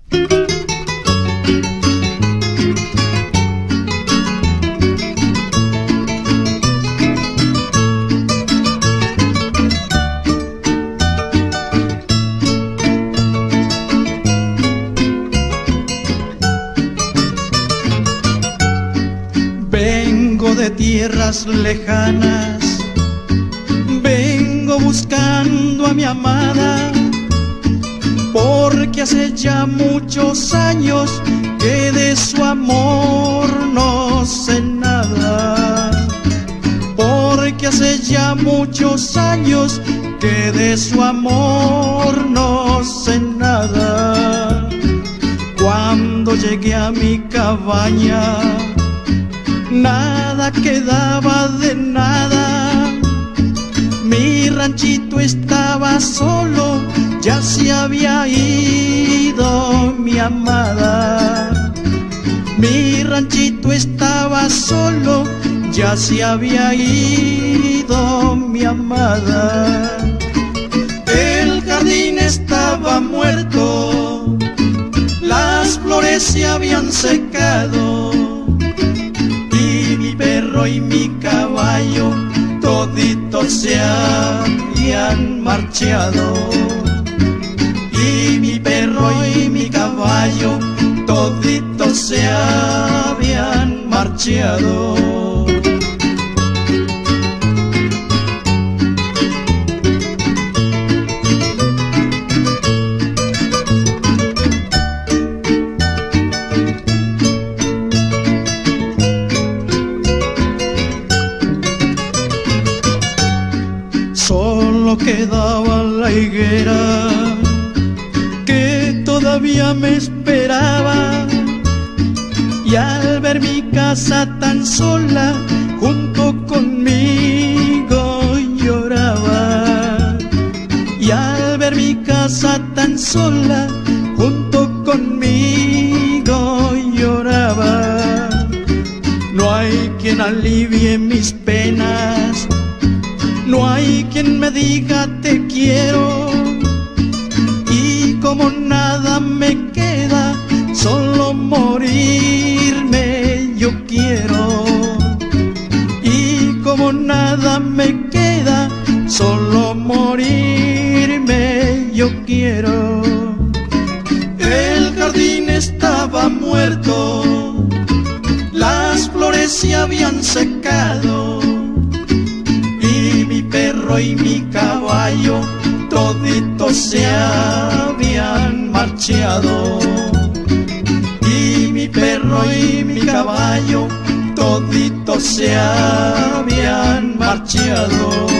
Vengo de tierras lejanas, vengo buscando a mi amada, porque hace ya muchos años que de su amor no sé nada. Porque hace ya muchos años que de su amor no sé nada. Cuando llegué a mi cabaña, nada quedaba de nada. Mi ranchito estaba solo, ya se había ido mi amada. Mi ranchito estaba solo, ya se había ido mi amada. El jardín estaba muerto, las flores se habían secado, y mi perro y mi caballo toditos se habían marchado. Y mi perro y mi caballo toditos se habían marchado. Solo quedaba la higuera que todavía me esperaba, y al ver mi casa tan sola junto conmigo lloraba. Y al ver mi casa tan sola junto conmigo lloraba. No hay quien alivie mis penas, no hay quien me diga te quiero, y como nada me queda, solo morirme yo quiero. Y como nada me queda, solo morirme yo quiero. El jardín estaba muerto, las flores se habían secado, mi perro y mi caballo toditos se habían marchado. Y mi perro y mi caballo toditos se habían marchado.